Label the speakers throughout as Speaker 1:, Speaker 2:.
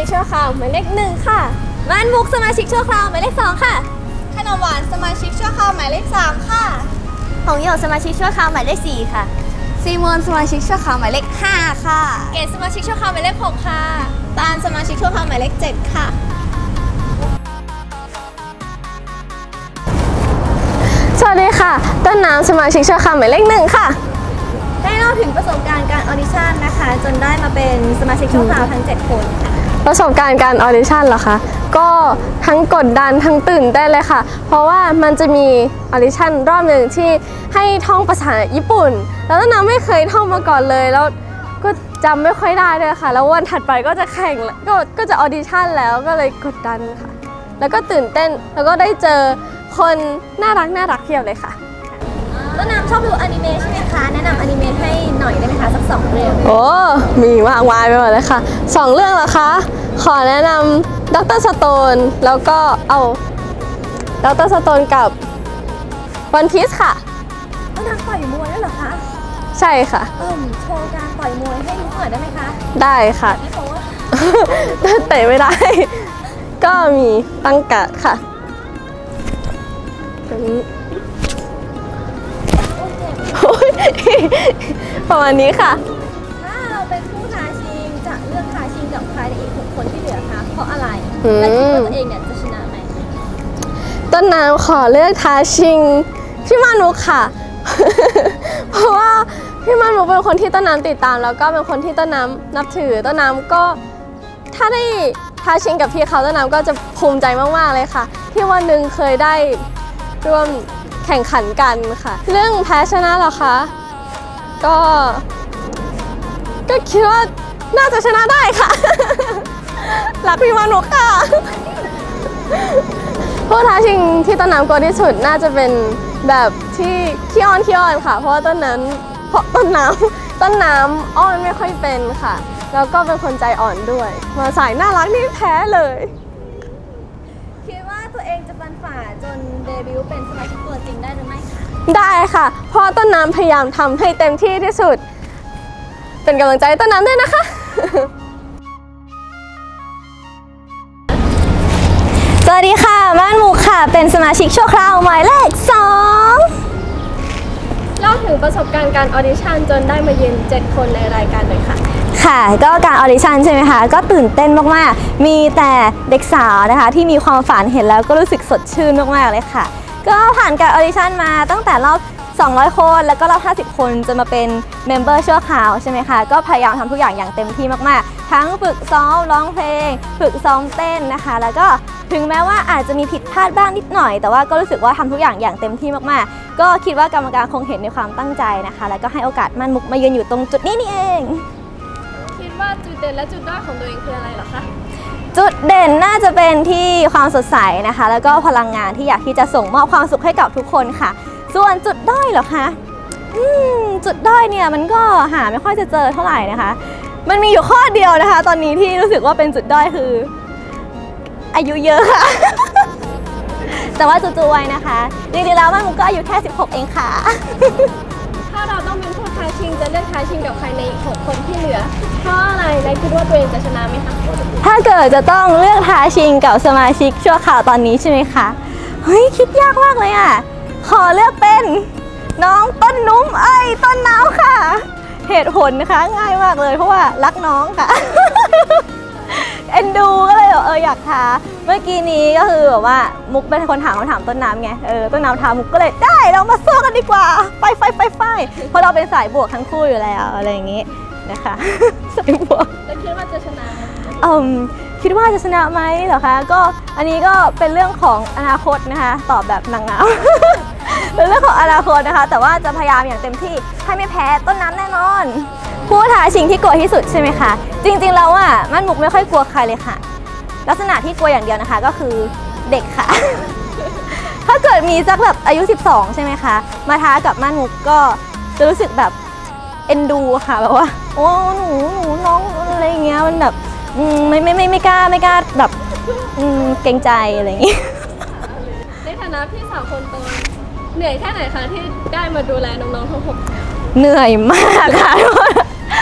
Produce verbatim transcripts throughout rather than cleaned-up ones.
Speaker 1: ชิกชั่วคราวหมายเลขหนึ่งค่ะม่านมุกสมาชิกชั่วคราวหมายเลขสองค่ะ
Speaker 2: ขนมหวานสมาชิกชั่วคราวหมายเลขสามค่ะ
Speaker 1: หงหยกสมาชิกชั่วคราวหมายเลขสี่ค่ะ
Speaker 2: ซีมอนสมาชิกชั่วคราวหมายเลขห้าค่ะ
Speaker 1: เกศสมาชิกชั่วคราวหมายเลขหกค่ะ
Speaker 2: ตาลสมาชิกชั่วคราวหมายเลขเจ็ดค่ะ
Speaker 3: สวัสดีค่ะต้นน้ำสมาชิกชั่วคราวหมายเลขหนึ่งค่ะ
Speaker 1: ได้เล่าถึงประสบการณ์การออดิชั่นนะคะจนได้มาเป็นสมาชิกชั่วคราวทั้งเจ็ดคนค่ะ
Speaker 3: ประสบการณ์การออดิชั่นเหรอคะก็ทั้งกดดันทั้งตื่นเต้นเลยค่ะเพราะว่ามันจะมีออดิชั่นรอบหนึ่งที่ให้ท่องภาษาญี่ปุ่นแล้วต้นน้ำไม่เคยท่องมาก่อนเลยแล้วก็จำไม่ค่อยได้เลยค่ะแล้ววันถัดไปก็จะแข่งก็ก็จะออดิชั่นแล้วก็เลยกดดันค่ะแล้วก็ตื่นเต้นแล้วก็ได้เจอคนน่ารักน่ารักเพียบเลยค่ะ
Speaker 1: ต้นน้ำชอบดูอนิเมะใช่ไหมคะแนะนำอนิเมะให้หน่อยได้ไหมคะสักสองเรื่อง
Speaker 3: โอ้มีมากมายไปหมดเลยค่ะสองเรื่องเหรอคะขอแนะนำด็อกเตอร์สโตนแล้วก็เอาด็อกเตอร์สโตนกับวันพีซค่ะ
Speaker 1: ต้นน้ำต่อยมวยด้วยเหรอคะ
Speaker 3: ใช่ค่ะ
Speaker 1: เอิ่มโชว์การต่อยมวยให้ดูหน่อยได้ไหมคะ
Speaker 3: ได้ค่ะ
Speaker 1: ไม่บอกว่า
Speaker 3: เตะไม่ได้ก็มีตั้งการ์ดค่ะประมาณนี้ค่ะ
Speaker 1: ถ้าเราเป็นผู้ท้าชิงจะเลือกท้าชิงกับใครในอีกหกคนที่เหลือคะเพราะอะไรและคิดว่าตัวเองเนี่ยจะชนะไหม
Speaker 3: ต้นน้ำขอเลือกท้าชิงพี่มานุค่ะเพราะว่าพี่มานุเป็นคนที่ต้นน้ำติดตามแล้วก็เป็นคนที่ต้นน้ำนับถือต้นน้ำก็ถ้าได้ท้าชิงกับพี่เขาต้นน้ำก็จะภูมิใจมากๆเลยค่ะที่วันหนึ่งเคยได้ร่วมแข่งขันกันค่ะเรื่องแพ้ชนะเหรอคะก็ก็คิดว่าน่าจะชนะได้ค่ะรักพี่มานุค่ะผู้ท้าชิงที่ต้นน้ำกลัวที่สุดน่าจะเป็นแบบที่ขี้อ้อนขี้อ้อนค่ะเพราะว่าต้นนั้นเพราะต้นน้ำต้นน้ำอ้อนไม่ค่อยเป็นค่ะแล้วก็เป็นคนใจอ่อนด้วยมาสายน่ารักนี่แพ้เลย
Speaker 1: คิดว่าตัวเองจะฟันฝ่าจนเดบิวต์เป็นสมาชิกตัวจริงได้หรือไม่คะ
Speaker 3: ได้ค่ะเพราะต้นน้ำพยายามทำให้เต็มที่ที่สุดเป็นกำลังใจต้นน้ำด้วยนะคะ
Speaker 1: สวัสดีค่ะม่านมุกค่ะเป็นสมาชิกชั่วคราวหมายเลขสอง
Speaker 3: เล่าถึงประสบการณ์การออดิชั่นจนได้มายืนเจ็ดคนในรายการหน่อยค่ะ
Speaker 1: ค่ะก็การออดิชั่นใช่ไหมคะก็ตื่นเต้นมากๆมีแต่เด็กสาวนะคะที่มีความฝันเห็นแล้วก็รู้สึกสดชื่นมากๆเลยค่ะก็ผ่านการออดิชั่นมาตั้งแต่รอบสองร้อยคนแล้วก็รอบห้าสิบคนจะมาเป็นเมมเบอร์ชั่วคราวใช่ไหมคะก็พยายามทำทุกอย่างอย่างเต็มที่มากๆทั้งฝึกซ้อมร้องเพลงฝึกซ้อมเต้นนะคะแล้วก็ถึงแม้ว่าอาจจะมีผิดพลาดบ้างนิดหน่อยแต่ว่าก็รู้สึกว่าทำทุกอย่างอย่างเต็มที่มากๆก็คิดว่ากรรมการคงเห็นในความตั้งใจนะคะแล้วก็ให้โอกาสม่านมุกมายืนอยู่ตรงจุดนี้นี่เอง
Speaker 3: คิดว่าจุดเด่นและจุดด้อยของตัวเองคืออะไรเหรอคะ
Speaker 1: จุดเด่นน่าจะเป็นที่ความสดใสนะคะแล้วก็พลังงานที่อยากที่จะส่งมอบความสุขให้กับทุกคนค่ะส่วนจุดด้อยเหรอคะอืมจุดด้อยเนี่ยมันก็หาไม่ค่อยจะเจอเท่าไหร่นะคะมันมีอยู่ข้อเดียวนะคะตอนนี้ที่รู้สึกว่าเป็นจุดด้อยคืออายุเยอะค่ะ แต่ว่าจู่ๆไว้นะคะจริงๆแล้วม่านมุกก็อายุแค่สิบหกเองค่ะ
Speaker 3: ถ้าเราต้องเป็นผู้ท้าชิงจะเลือกท้าชิงกับใครในหกคนที่เหลือเพราะอะไรนายคิดว่าตัวเองจะชนะไหมคะ
Speaker 1: ถ้าเกิดจะต้องเลือกท้าชิงกับสมาชิกชั่วคราวตอนนี้ใช่ไหมคะเฮ้ยคิดยากมากเลยอ่ะขอเลือกเป็นน้องต้นนุ่มเอ้ยต้นน้ำค่ะเหตุผลนะคะง่ายมากเลยเพราะว่ารักน้องค่ะ เอ็นดูก็เลยเอออยากท้าเมื่อกี้นี้ก็คือแบบว่ามุกเป็นคนถามคำถามต้นน้ำไงเออต้นน้ำท้ามุกก็เลยได้เรามาสู้กันดีกว่าไฟไฟไฟไฟเพราะเราเป็นสายบวกทั้งคู่อยู่แล้วอะไรอย่างงี้นะคะสายบวก
Speaker 3: แล้วคิดว่าจะชนะ
Speaker 1: อืมคิดว่าจะชนะไหมเหรอคะก็อันนี้ก็เป็นเรื่องของอนาคตนะคะตอบแบบนางงามเป็นเรื่องของอนาคตนะคะแต่ว่าจะพยายามอย่างเต็มที่ให้ไม่แพ้ต้นน้ำแน่นอนผู้ท้าชิงที่กลัวที่สุดใช่ไหมคะจริงๆแล้วอ่ะม่านมุกไม่ค่อยกลัวใครเลยค่ะลักษณะที่กลัวอย่างเดียวนะคะก็คือเด็กค่ะ ถ้าเกิดมีสักแบบอายุสิบสองใช่ไหมคะมาท้ากับม่านมุกก็จะรู้สึกแบบเอ็นดูค่ะแบบว่าโอ้หนูหนูน้องอะไรอย่างเงี้ยมันแบบไม่ไม่ไม่ไม่กล้าไม่กล้าแบบเกรงใจอะไรอย่างงี้
Speaker 3: ในฐานะพี่สาวคนโตเหนื่อยแค่ไหนคะที่ได้มาดูแลน้องๆทั้งหก
Speaker 1: เหนื่อยมากค่ะ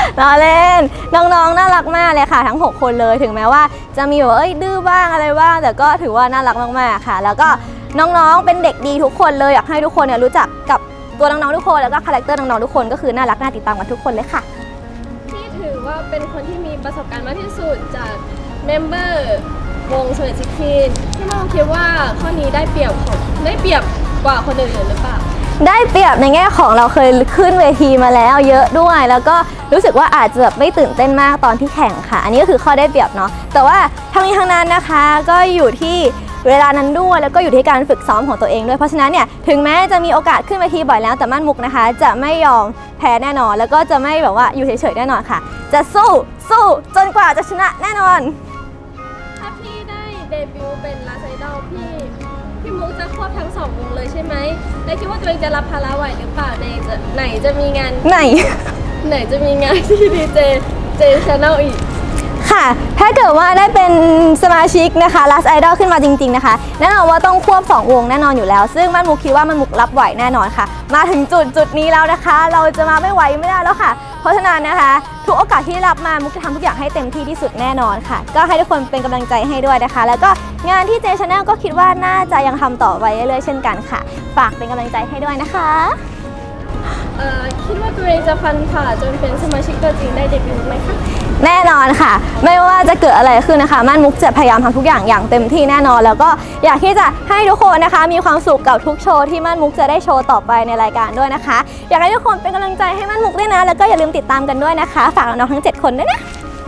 Speaker 1: ล้อเล่นน้องๆน่ารักมากเลยค่ะทั้งหกคนเลยถึงแม้ว่าจะมีแบบเอ้ยดื้อบ้างอะไรบ้างแต่ก็ถือว่าน่ารักมากๆค่ะแล้วก็น้องๆเป็นเด็กดีทุกคนเลยอยากให้ทุกคนเนี่ยรู้จักกับตัวน้องๆทุกคนแล้วก็คาแรคเตอร์น้องๆทุกคนก็คือน่ารักน่าติดตามกันทุกคนเลยค่ะ
Speaker 3: ที่ถือว่าเป็นคนที่มีประสบการณ์มากที่สุดจากเมมเบอร์วงสเวตซิคีนที่มองคิดว่าข้อนี้ได้เปรียบของได้เปรียบกว่าคนอื่นหรือเปล่า
Speaker 1: ได้เปรียบในแง่ของเราเคยขึ้นเวทีมาแล้วเยอะด้วยแล้วก็รู้สึกว่าอาจจะแบบไม่ตื่นเต้นมากตอนที่แข่งค่ะอันนี้ก็คือข้อได้เปรียบเนาะแต่ว่าทั้งนี้ทั้งนั้นนะคะก็อยู่ที่เวลานั้นด้วยแล้วก็อยู่ที่การฝึกซ้อมของตัวเองด้วยเพราะฉะนั้นเนี่ยถึงแม้จะมีโอกาสขึ้นเวทีบ่อยแล้วแต่มั่นมุกนะคะจะไม่ยอมแพ้แน่นอนแล้วก็จะไม่แบบว่าอยู่เฉยๆแน่นอนค่ะจะสู้สู้จนกว่าจะชนะแน่นอน
Speaker 3: ถ้าพี่ได้เดบิวต์เป็นลาไซดอลพี่พี่มุกจะควบทั้งสองวงเลยใช่ไหมแล้วคิดว่าตัวเองจะรับภาระไหวหรือเปล่าในจะไหนจะมีงาน
Speaker 1: ไหน
Speaker 3: ไหนจะมีงานที่ดีเจเจชาแนลอีก
Speaker 1: ค่ะถ้าเกิดว่าได้เป็นสมาชิกนะคะ Last Idol ขึ้นมาจริงๆนะคะแน่นอนว่าต้องควบสองวงแน่นอนอยู่แล้วซึ่งมั่นมุกคิดว่ามั่นมุกรับไหวแน่นอนค่ะมาถึงจุดจุดนี้แล้วนะคะเราจะมาไม่ไหวไม่ได้แล้วค่ะเพราะฉะนั้นนะคะทุกโอกาสที่รับมามุกจะทำทุกอย่างให้เต็มที่ที่สุดแน่นอนค่ะก็ให้ทุกคนเป็นกำลังใจให้ด้วยนะคะแล้วก็งานที่เจชาแนลก็คิดว่าน่าจะยังทำต่อไปเรื่อยๆเช่นกันค่ะฝากเป็นกำลังใจให้ด้วยนะคะ
Speaker 3: คิดว่าตัวเองจะฟันผ่าจนเป็นสมาชิกตัวจริงได้เดบิวต์ไหมคะ
Speaker 1: แน่นอนค่ะไม่ว่าจะเกิดอะไรขึ้นนะคะมั่นมุกจะพยายามทำทุกอย่างอย่างเต็มที่แน่นอนแล้วก็อยากที่จะให้ทุกคนนะคะมีความสุขกับทุกโชว์ที่มั่นมุกจะได้โชว์ต่อไปในรายการด้วยนะคะอยากให้ทุกคนเป็นกำลังใจให้มั่นมุกด้วยนะแล้วก็อย่าลืมติดตามกันด้วยนะคะฝากน้องๆทั้งเจ็ดคนด้วยนะ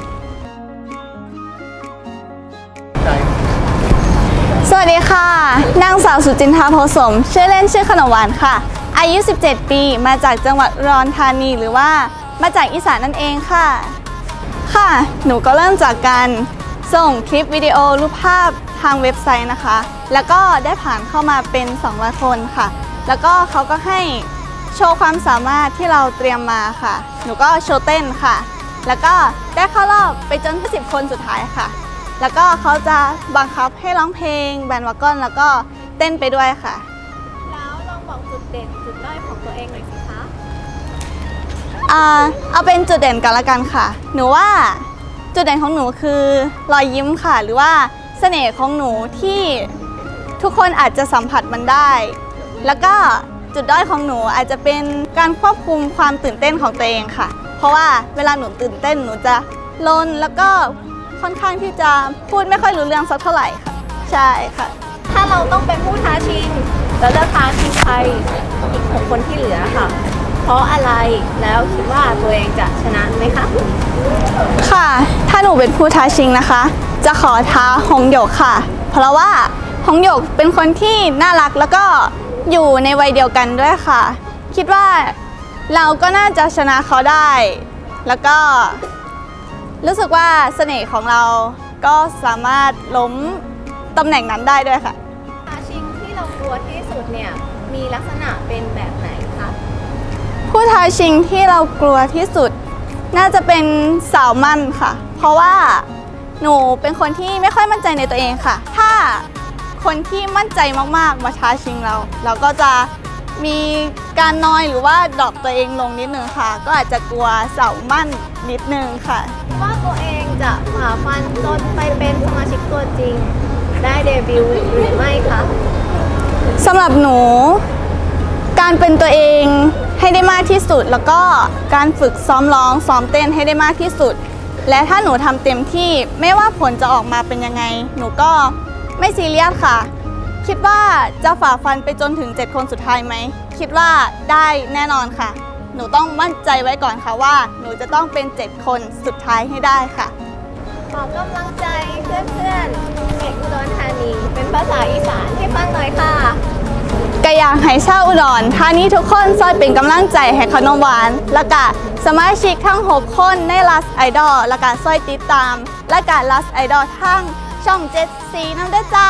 Speaker 2: สวัสดีค่ะนางสาวสุจินทาโพสมชื่อเล่นชื่อขนมหวานค่ะอายุสิบเจ็ดปีมาจากจังหวัดอุดรธานีหรือว่ามาจากอีสานนั่นเองค่ะค่ะหนูก็เริ่มจากการส่งคลิปวิดีโอรูปภาพทางเว็บไซต์นะคะแล้วก็ได้ผ่านเข้ามาเป็นสองร้อยคนค่ะแล้วก็เขาก็ให้โชว์ความสามารถที่เราเตรียมมาค่ะหนูก็โชว์เต้นค่ะแล้วก็ได้เข้ารอบไปจนสิบคนสุดท้ายค่ะแล้วก็เขาจะบังคับให้ร้องเพลงแบนด์วากอนแล้วก็เต้นไปด้วยค่ะ
Speaker 3: แล้วลองบอกจุดเด่นจุดด้อยของตัวเองหน่อยสิคะ
Speaker 2: อ่าเอาเป็นจุดเด่นกันละกันค่ะหนูว่าจุดเด่นของหนูคือรอยยิ้มค่ะหรือว่าเสน่ห์ของหนูที่ทุกคนอาจจะสัมผัสมันได้แล้วก็จุดด้อยของหนูอาจจะเป็นการควบคุมความตื่นเต้นของตัวเองค่ะเพราะว่าเวลาหนูตื่นเต้นหนูจะลนแล้วก็ค่อนข้างที่จะพูดไม่ค่อยรู้เรื่องสักเท่าไหร่ค่ะใช่ค่ะ
Speaker 1: ถ้าเราต้องเป็นผู้ท้าชิงแล้วเลือกท้าชิงใครอีกหกคนที่เหลือค่ะเพราะอะไรแล้วคิดว่าตัวเองจะชนะไหมคะ
Speaker 2: ค่ะถ้าหนูเป็นผู้ท้าชิงนะคะจะขอท้าหงหยกค่ะเพราะว่าหงหยกเป็นคนที่น่ารักแล้วก็อยู่ในวัยเดียวกันด้วยค่ะคิดว่าเราก็น่าจะชนะเขาได้แล้วก็รู้สึกว่าเสน่ห์ของเราก็สามารถล้มตำแหน่งนั้นได้ด้วยค่ะ
Speaker 1: ท้าชิงที่เรากลัวที่สุดเนี่ยมีลักษณะเป็นแบบไหนคะ
Speaker 2: ผู้ท้าชิงที่เรากลัวที่สุดน่าจะเป็นสาวมั่นค่ะเพราะว่าหนูเป็นคนที่ไม่ค่อยมั่นใจในตัวเองค่ะถ้าคนที่มั่นใจมากๆมาท้าชิงเราเราก็จะมีการนอยหรือว่าดรอปตัวเองลงนิดนึงค่ะก็อาจจะกลัวสาวมั่นนิดนึงค่ะ
Speaker 1: ว่าตัวเองจะฝ่าฟันจนไปเป็นสมาชิกตัวจริงได้เดบิวต์หรือไม่คะ
Speaker 2: สำหรับหนูการเป็นตัวเองให้ได้มากที่สุดแล้วก็การฝึกซ้อมร้องซ้อมเต้นให้ได้มากที่สุดและถ้าหนูทำเต็มที่ไม่ว่าผลจะออกมาเป็นยังไงหนูก็ไม่ซีเรียสค่ะคิดว่าจะฝ่าฟันไปจนถึงเจ็ดคนสุดท้ายไหมคิดว่าได้แน่นอนค่ะหนูต้องมั่นใจไว้ก่อนค่ะว่าหนูจะต้องเป็นเจ็ดคนสุดท้ายให้ได้ค่ะ
Speaker 1: ขอกำลังใจเพื่อนๆเด็กอุดรธานีเป็นภาษาอีสานให้ฟังหน่อยค่ะ
Speaker 2: กะอยากให้ชาวอุดรธานีทุกคนซอยเป็นกำลังใจให้ขนมหวานและก็สมาชิกทั้งหกคนใน Last Idol และก็ซอยติดตามและก็ Last Idol ทั้งช่องเจ็ดสีน้ำเด้อจ้า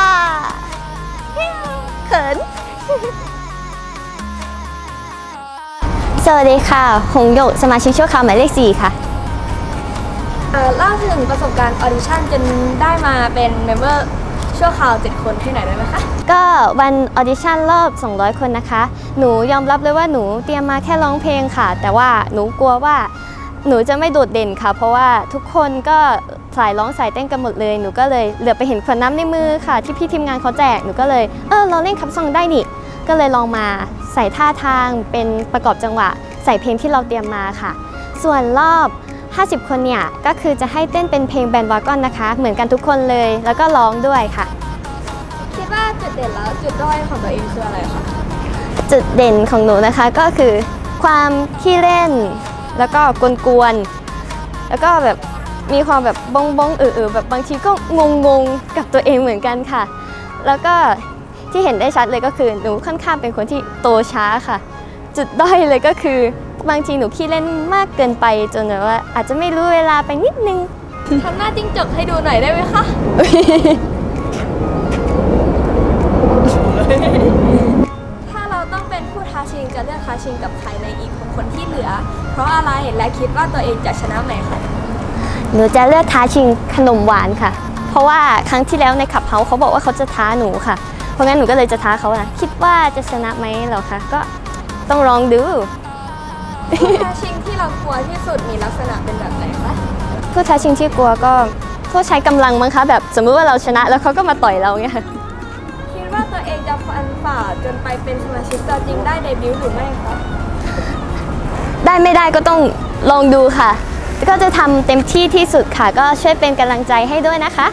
Speaker 2: เขิน
Speaker 1: สวัสดีค่ะหงหยกสมาชิกชั่วคราวหมายเลขสี่ค่ะ
Speaker 3: เล่าถึงประสบการณ์ออดิชั่นจนได้มาเป็นเมมเบอร์ชั่วคราวเจ็ดคนที่ไหนได้ไหมคะ
Speaker 1: ก็วันออดิชั่นรอบสองร้อยคนนะคะหนูยอมรับเลยว่าหนูเตรียมมาแค่ร้องเพลงค่ะแต่ว่าหนูกลัวว่าหนูจะไม่โดดเด่นค่ะเพราะว่าทุกคนก็สายร้องสายเต้นกันหมดเลยหนูก็เลยเหลือไปเห็นขวดน้ำในมือค่ะที่พี่ทีมงานเขาแจกหนูก็เลยเออเราเล่นคัพซองได้นี่ก็เลยลองมาใส่ท่าทางเป็นประกอบจังหวะใส่เพลงที่เราเตรียมมาค่ะส่วนรอบห้าสิบคนเนี่ยก็คือจะให้เต้นเป็นเพลงแบนด์วากอนนะคะเหมือนกันทุกคนเลยแล้วก็ร้องด้วยค่ะ
Speaker 3: คิดว่าจุดเด่นแล้วจุดด้อยของตัวเองคืออะไรคะ
Speaker 1: จุดเด่นของหนูนะคะก็คือความขี้เล่นแล้วก็กวนๆแล้วก็แบบมีความแบบบ้องบ้องเออๆแบบบางทีก็งงๆกับตัวเองเหมือนกันค่ะแล้วก็ที่เห็นได้ชัดเลยก็คือหนูค่อนข้างเป็นคนที่โตช้าค่ะจุดด้อยเลยก็คือบางทีหนูขี้เล่นมากเกินไปจนแบบว่าอาจจะไม่รู้เวลาไปนิดนึง
Speaker 3: ทำหน้าจิ้งจกให้ดูหน่อยได้ไหมคะถ้าเราต้องเป็นผู้ท้าชิงจะเลือกท้าชิงกับใครในอีกหกคนที่เหลือเพราะอะไรและคิดว่าตัวเองจะชนะไหมคะ
Speaker 1: หนูจะเลือกท้าชิงขนมหวานค่ะเพราะว่าครั้งที่แล้วในขับเฮาเขาบอกว่าเขาจะท้าหนูค่ะเพราะงั้นหนูก็เลยจะท้าเขานะคิดว่าจะชนะไหมเหรอคะก็ต้องลองดู
Speaker 3: ผู้ท้าชิงที่เรากลัวที่สุดมีลักษณะเป็นแบบไหนคะ
Speaker 1: ผู้ท้าชิงที่กลัวก็พวกใช้กำลังมั้งคะแบบสมมติว่าเราชนะแล้วเขาก็มาต่อยเราเงี้ย
Speaker 3: คิดว่าตัวเองจะฟันฝ่าจนไปเป็นสมาชิกตัวจริงได้เดบิวต์หรือไม่คะ
Speaker 1: ได้ไม่ได้ก็ต้องลองดูค่ะก็จะทำเต็มที่ที่สุดค่ะก็ช่วยเป็นกำลังใจให้ด้วยนะคะ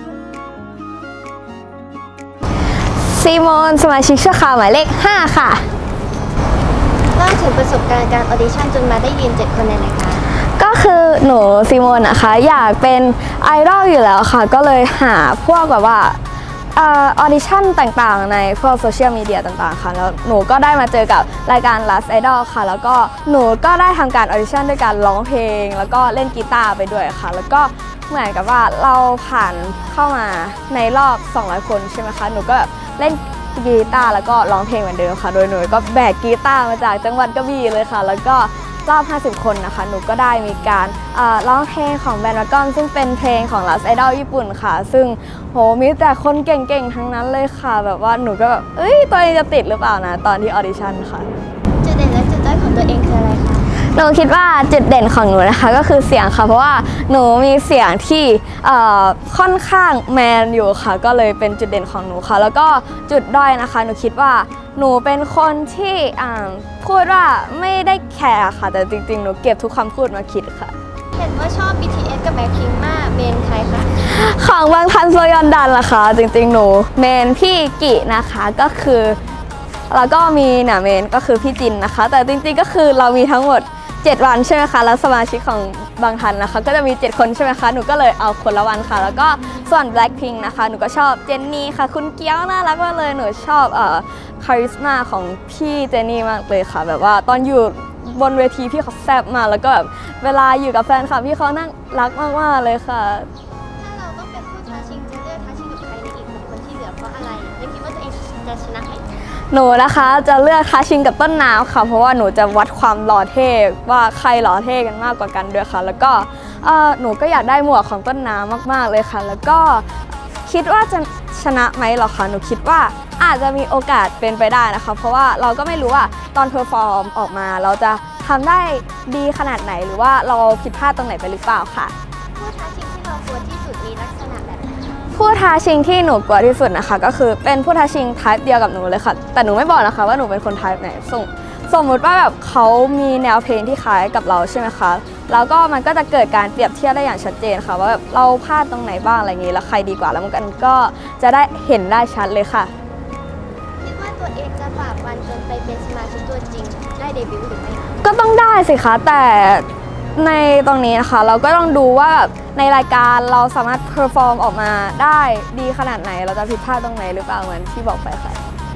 Speaker 2: ซีโมนสมาชิกชั่วคราวหมายเลขห้าค่ะ
Speaker 1: เล่าถึงประสบการณ์การออดิชั่นจนมาได้ยืนเจ็ดคนในรายการ
Speaker 2: ก็คือหนูซีโมนนะคะอยากเป็นไอดอลอยู่แล้วค่ะก็เลยหาพวกแบบว่าออดิชั่นต่างๆในพวกโซเชียลมีเดียต่างๆค่ะแล้วหนูก็ได้มาเจอกับรายการ Last Idol ค่ะแล้วก็หนูก็ได้ทำการออดิชั่นด้วยการร้องเพลงแล้วก็เล่นกีตาร์ไปด้วยค่ะแล้วก็เหมือนกับว่าเราผ่านเข้ามาในรอบสองร้อยคนใช่ไหมคะหนูก็แบบเล่นกีตาร์แล้วก็ร้องเพลงเหมือนเดิมค่ะโดยหนูก็แบกกีตาร์มาจากจังหวัดกระบี่เลยค่ะแล้วก็รอบห้าสิบคนนะคะหนูก็ได้มีการร้องเพลงของแบนด์วากอนซึ่งเป็นเพลงของ Last Idol ญี่ปุ่นค่ะซึ่งโหมีแต่คนเก่งๆทั้งนั้นเลยค่ะแบบว่าหนูก็แบบเอ้ยตัวเองจะติดหรือเปล่านะตอนที่ออดิชั่นค่ะ
Speaker 1: จุดเด่นและจุดด้อยของตัวเองคืออะไรคะ
Speaker 2: หนูคิดว่าจุดเด่นของหนูนะคะก็คือเสียงค่ะเพราะว่าหนูมีเสียงที่ค่อนข้างแมนอยู่ค่ะก็เลยเป็นจุดเด่นของหนูค่ะแล้วก็จุดด้อยนะคะหนูคิดว่าหนูเป็นคนที่พูดว่าไม่ได้แคร์ค่ะแต่จริงๆหนูเก็บทุกคำพูดมาคิดค่ะ
Speaker 1: เห็นว่าชอบ บี ที เอส กับ แบล็คพิงค์ มากเมนใครคะ
Speaker 2: ของบางทันโซยอนดันล่ะคะจริงๆหนูเมนพี่กินะคะก็คือแล้วก็มีเนี่ยเมนก็คือพี่จินนะคะแต่จริงๆก็คือเรามีทั้งหมดเจ็ดวันใช่ไหมคะแล้วสมาชิกของบางทันนะคะก็จะมีเจ็ดคนใช่ไหมคะหนูก็เลยเอาคนละวันค่ะแล้วก็ส่วน Blackpink นะคะหนูก็ชอบเจนนี่ค่ะคุณเกี้ยวน่ารักมากเลยหนูชอบเอ่อคาริสมาของพี่เจนนี่มากเลยค่ะแบบว่าตอนอยู่บนเวทีพี่เขาแซ่บมากแล้วก็แบบเวลาอยู่กับแฟนคลับพี่เขานั่งรักมากๆเลยค่ะ
Speaker 1: ถ้าเราต้องเป็นผู้ท้าชิงจะเลือกท้าชิงกับใครในอีกหนึ่งคนที่เหลือเพราะอะไรและคิดว่าตัวเองจะชนะไหม
Speaker 2: หนูนะคะจะเลือกท้าชิงกับต้นน้ำค่ะเพราะว่าหนูจะวัดความหล่อเท่ว่าใครหล่อเท่กันมากกว่ากันด้วยค่ะแล้วก็หนูก็อยากได้หมวกของต้นน้ำมากๆเลยค่ะแล้วก็คิดว่าจะชนะไหมหรอคะหนูคิดว่าอาจจะมีโอกาสเป็นไปได้นะคะเพราะว่าเราก็ไม่รู้ว่าตอนเพอร์ฟอร์มออกมาเราจะทำได้ดีขนาดไหนหรือว่าเราผิดพลาดตรงไหนไปหรือเปล่าค่ะ
Speaker 1: ผู้ท้าชิงที่เรากลัวที่สุดมีลักษณะแบบไหน
Speaker 2: ผู้ท้าชิงที่หนูกลัวที่สุดนะคะก็คือเป็นผู้ท้าชิงไทป์เดียวกับหนูเลยค่ะแต่หนูไม่บอกนะคะว่าหนูเป็นคนไทป์ไหนส่งสมมุติว่าแบบเขามีแนวเพลงที่คล้ายกับเราใช่ไหมคะแล้วก็มันก็จะเกิดการเปรียบเทียบได้อย่างชัดเจนค่ะว่าแบบเราพลาดตรงไหนบ้างอะไรอย่างนี้แล้วใครดีกว่าแล้วมันก็จะได้เห็นได้ชัดเลยค่ะ
Speaker 1: คิดว่าตัวเองจะฝ่าฟันจนไปเป็นสมาชิกตัวจริงได้เดบิวต์หรือไม่
Speaker 2: ก็ต้องได้สิคะแต่ในตรงนี้นะคะเราก็ต้องดูว่าในรายการเราสามารถเพอร์ฟอร์มออกมาได้ดีขนาดไหนเราจะผิดพลาดตรงไหนหรือเปล่าเหมือนที่บอกไปค่ะ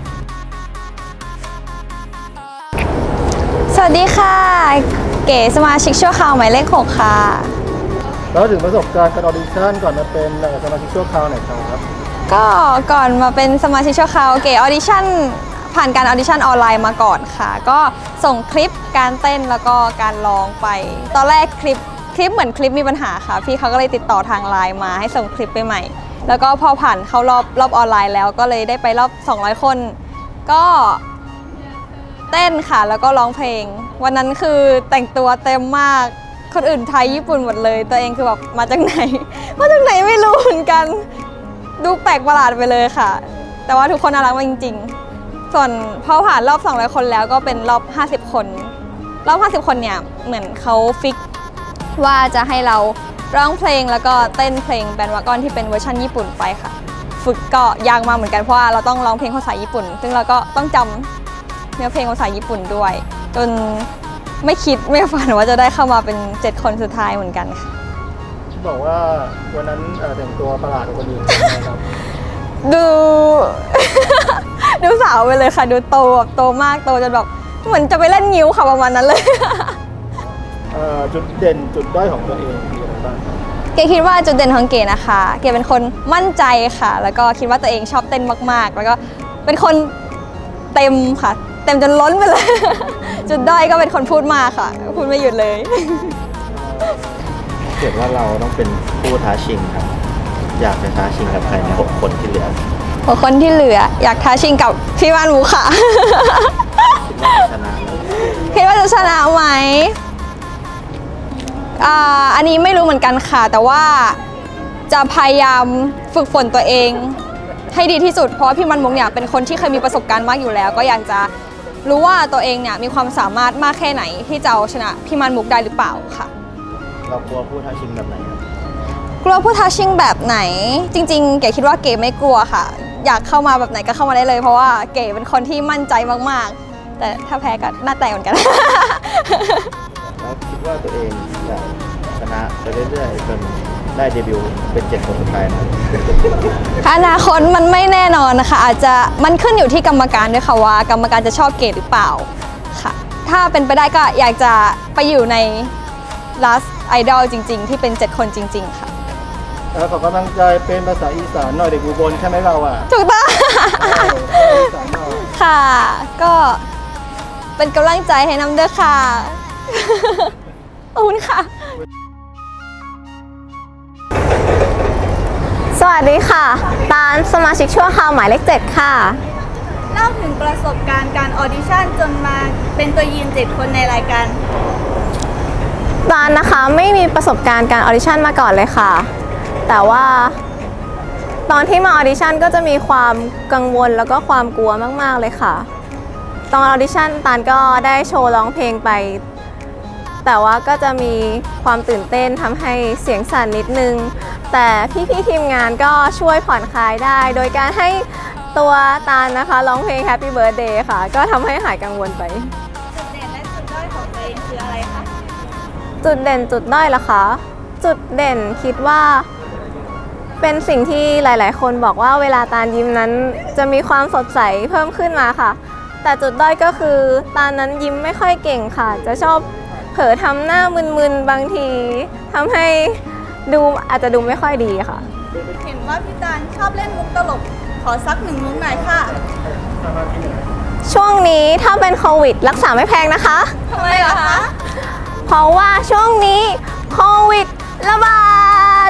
Speaker 3: สวัสดีค่ะเก๋สมาชิกชั่วคราวหมายเลขหกค่ะ
Speaker 4: แล้วถึงประสบการณ์การออดิชั่นก่อนมาเป็นสมาชิกชั่วคราวหน่อยครับ
Speaker 3: ก็ก่อนมาเป็นสมาชิกชั่วคราวเก๋ออดิชั่นผ่านการออดิชั่นออนไลน์มาก่อนค่ะก็ส่งคลิปการเต้นแล้วก็การร้องไปตอนแรกคลิปคลิปเหมือนคลิปมีปัญหาค่ะพี่เขาก็เลยติดต่อทางไลน์มาให้ส่งคลิปไปใหม่แล้วก็พอผ่านเข้ารอบรอบออนไลน์แล้วก็เลยได้ไปรอบสองร้อยคนก็เต้นค่ะแล้วก็ร้องเพลงวันนั้นคือแต่งตัวเต็มมาก
Speaker 2: คนอื่นไทยญี่ปุ่นหมดเลยตัวเองคือแบบมาจากไหน มาจากไหนไม่รู้เหมือนกันดูแปลกประหลาดไปเลยค่ะแต่ว่าทุกคนน่ารักมากจริงๆส่วนพอผ่านรอบสองร้อยคนแล้วก็เป็นรอบห้าสิบคนรอบห้าสิบคนเนี่ยเหมือนเขาฟิกว่าจะให้เราร้องเพลงแล้วก็เต้นเพลงแบนด์วากอนที่เป็นเวอร์ชันญี่ปุ่นไปค่ะฝึกก็ยากมากเหมือนกันเพราะว่าเราต้องร้องเพลงภาษาญี่ปุ่นซึ่งเราก็ต้องจำเนื้อเพลงภาษาญี่ปุ่นด้วยจนไม่คิดไม่ฝันว่าจะได้เข้ามาเป็นเจ็ดคนสุดท้ายเหมือนกันค่ะ
Speaker 4: บอกว่าวันนั้นแต่งตัวประหลาดกว่าคนอื่นนะครับ
Speaker 2: ดู ดูสาวไปเลยค่ะดูโตแบบโตมากโตจนแบบเหมือนจะไปเล่นงิ้วค่ะประมาณนั้นเลย
Speaker 4: จุดเด่นจุดด้อยของตัวเองมีอะไรบ้าง
Speaker 2: เกคิดว่าจุดเด่นของเกนะคะเกเป็นคนมั่นใจค่ะแล้วก็คิดว่าตัวเองชอบเต้นมากๆแล้วก็เป็นคนเต็มค่ะเต็มจนล้นไปเลย จุดด้อยก็เป็นคนพูดมากค่ะพูดไม่หยุดเลย
Speaker 5: เกิดว่าเราต้องเป็นผู้ท้าชิงครับอยากไปท้าชิงกับใครในหกคนที่เหลือ
Speaker 2: หกคนที่เหลืออยากท้าชิงกับพี่ว่านหมูค่ะคิดว่าจะชนะไหมอ่าอันนี้ไม่รู้เหมือนกันค่ะแต่ว่าจะพยายามฝึกฝนตัวเองให้ดีที่สุดเพราะว่าพี่มันมุกเนี่ยเป็นคนที่เคยมีประสบการณ์มากอยู่แล้วก็อยากจะรู้ว่าตัวเองเนี่ยมีความสามารถมากแค่ไหนที่จะเอาชนะพี่มันมุกได้หรือเปล่าค่ะ
Speaker 5: เรากลัวผู้ท้าชิงแบบไหนครับ
Speaker 2: กลัวผู้ท้าชิงแบบไหนจริงๆเก๋คิดว่าเก๋ไม่กลัวค่ะอยากเข้ามาแบบไหนก็เข้ามาได้เลยเพราะว่าเก๋เป็นคนที่มั่นใจมากๆแต่ถ้าแพ้ก็น่าแตกเหมือนกัน
Speaker 5: แล้วคิดว่าตัวเองจะชนะไปเรื่อยๆจนได้เดบิวต์เป็นเจ็ดคนสุดท้ายนะ
Speaker 2: อนาคตมันไม่แน่นอนนะคะอาจจะมันขึ้นอยู่ที่กรรมการด้วยค่ะว่ากรรมการจะชอบเกรดหรือเปล่าค่ะถ้าเป็นไปได้ก็อยากจะไปอยู่ใน Last Idol จริงๆที่เป็นเจ็ดคนจริงๆค่ะ
Speaker 4: แล้วขอกำลังใจเป็นภาษาอีสานหน่อยเด็กอุบลใช่ไหมเราอ่ะ
Speaker 2: ถูกต้องค่ะก็เป็นกำลังใจให้น้ำเด้อค่ะขอบคุณค่ะ
Speaker 3: สวัสดีค่ะตาลสมาชิกชั่วคราวหมายเลขเจ็ดค่ะ
Speaker 2: เล่าถึงประสบการณ์การออดิชั่นจนมาเป็นตัวยืนเจ็ดคนในรายการ
Speaker 3: ตาลนะคะไม่มีประสบการณ์การออดิชั่นมาก่อนเลยค่ะแต่ว่าตอนที่มาออดิชั่นก็จะมีความกังวลแล้วก็ความกลัวมากๆเลยค่ะตอนออดิชั่นตาลก็ได้โชว์ร้องเพลงไปแต่ว่าก็จะมีความตื่นเต้นทำให้เสียงสั่นนิดนึงแต่พี่ๆทีมงานก็ช่วยผ่อนคลายได้โดยการให้ตัวตาลนะคะร้องเพลง Happy Birthday ค่ะก็ทำให้หายกังวลไป
Speaker 2: จุดเด่นและจุดด้อยของตัวเองคืออะไรคะ
Speaker 3: จุดเด่นจุดด้อยล่ะคะจุดเด่นคิดว่าเป็นสิ่งที่หลายๆคนบอกว่าเวลาตาลยิ้มนั้นจะมีความสดใสเพิ่มขึ้นมาค่ะแต่จุดด้อยก็คือตาลนั้นยิ้มไม่ค่อยเก่งค่ะจะชอบเผลอทำหน้ามึนๆบางทีทำให้ดูอาจจะดูไม่ค่อยดีค่ะ
Speaker 2: เห็นว่าพี่ตาลชอบเล่นมุกตลกขอสักหนึ่งมุกหน่อยค่ะ
Speaker 3: ช่วงนี้ถ้าเป็นโควิดรักษาไม่แพงนะคะ
Speaker 2: ทำไมล่ะคะ
Speaker 3: เพราะว่าช่วงนี้โควิดระบาด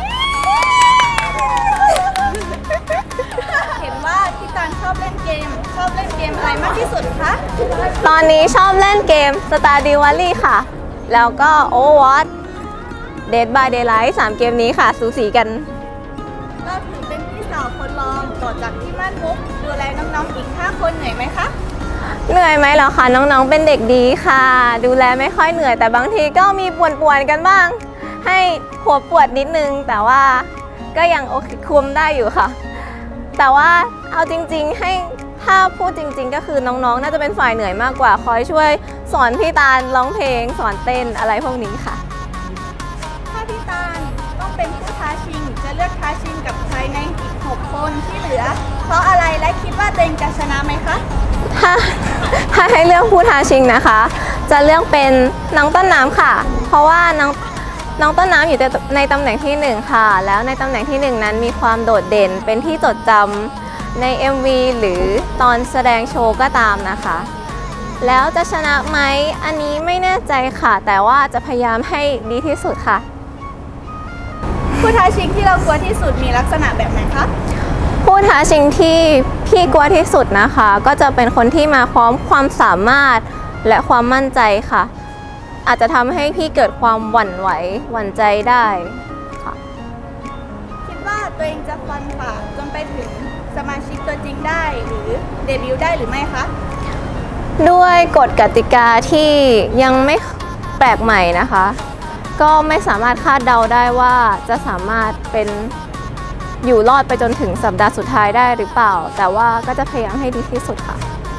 Speaker 2: เห็นว่าพี่ตาลชอบเล่นเกมชอบเล่นเกมอะไรมากที่สุดคะ
Speaker 3: ตอนนี้ชอบเล่นเกม Stardew Valley ค่ะแล้วก็ Overwatch Dead by Daylight สามเกมนี้ค่ะสูสีกัน
Speaker 2: เราถือเป็นพี่สาวคนรองต่อจากพี่ม่านมุกดูแลน้องๆอีกห้าคนเหนื่อยไหมคะ
Speaker 3: เหนื่อยไหมเหรอคะน้องๆเป็นเด็กดีค่ะดูแลไม่ค่อยเหนื่อยแต่บางทีก็มีป่วนๆกันบ้างให้หัวปวดนิดนึงแต่ว่าก็ยังโอเคคุมได้อยู่ค่ะแต่ว่าเอาจริงๆให้ถ้าพูดจริงๆก็คือน้องๆน่าจะเป็นฝ่ายเหนื่อยมากกว่าคอยช่วยสอนพี่ตาลร้องเพลงสอนเต้นอะไรพวกนี้ค่ะ
Speaker 2: ถ้าพี่ตาลต้องเป็นผู้ท้าชิงจะเลือกท้าชิงกับใครในอีกหกคนที่เหลือเพราะอะไรและคิดว่าตัวเองจะชนะไหมคะ
Speaker 3: ถ้าถ้าให้เลือกผู้ท้าชิงนะคะจะเลือกเป็นน้องต้นน้ำค่ะเพราะว่าน้องน้องต้นน้ำอยู่ในตำแหน่งที่หนึ่งค่ะแล้วในตำแหน่งที่หนึ่งนั้นมีความโดดเด่นเป็นที่จดจำใน เอ็ม วี หรือตอนแสดงโชว์ก็ตามนะคะแล้วจะชนะไหมอันนี้ไม่แน่ใจค่ะแต่ว่าจะพยายามให้ดีที่สุดค่ะ
Speaker 2: ผู้ท้าชิงที่เรากลัวที่สุดมีลักษณะแบบไหนคะ
Speaker 3: ผู้ท้าชิงที่พี่กลัวที่สุดนะคะก็จะเป็นคนที่มาพร้อมความสามารถและความมั่นใจค่ะ
Speaker 1: อาจจะทำให้พี่เกิดความหวั่นไหวหวั่นใจได้ค่ะ
Speaker 2: คิดว่าตัวเองจะฟันฝ่าจนไปถึงสมาชิกตัวจริงได้หรือเดบิวต์ได้หรือไม่คะ
Speaker 1: ด้วยกฎกติกาที่ยังไม่แปลกใหม่นะคะ ก็ไม่สามารถคาดเดาได้ว่าจะสามารถเป็นอยู่รอดไปจนถึงสัปดาห์สุดท้ายได้หรือเปล่า แต่ว่าก็จะพยายามให้ดีที่สุดค่ะ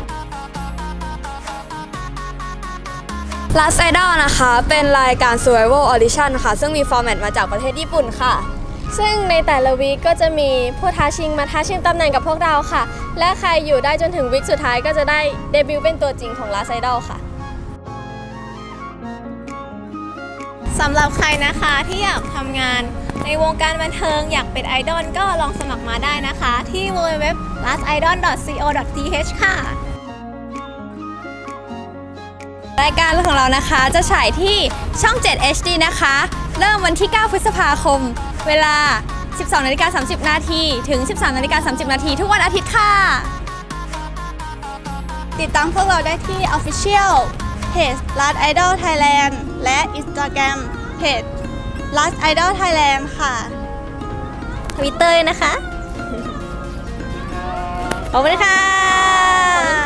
Speaker 3: Last Idol นะคะเป็นรายการ Survival Audition ค่ะซึ่งมีฟอร์แมตมาจากประเทศญี่ปุ่นค่ะซึ่งในแต่ละวีคก็จะมีผู้ท้าชิงมาท้าชิงตำแหน่งกับพวกเราค่ะและใครอยู่ได้จนถึงวีคสุดท้ายก็จะได้เดบิวต์เป็นตัวจริงของ Last Idol ค่ะสำหรับใครนะคะที่อยากทำงานในวงการบันเทิงอยากเป็นไอดอลก็ลองสมัครมาได้นะคะที่ ดับเบิลยู ดับเบิลยู ดับเบิลยู ดอท last idol ดอท ซี โอ ดอท ที เอช ค่ะรายการของเรานะคะจะฉายที่ช่อง เจ็ด เอช ดี นะคะ เริ่มวันที่ เก้า พฤษภาคม เวลา สิบสองนาฬิกาสามสิบ นาที ถึง สิบสามนาฬิกาสามสิบ นาที ทุกวันอาทิตย์ค่ะ
Speaker 2: ติดตามพวกเราได้ที่ Official เพจ Last Idol Thailand และ Instagram เพจ Last Idol Thailand ค่ะ
Speaker 1: Twitter นะคะ ขอบคุณค่ะ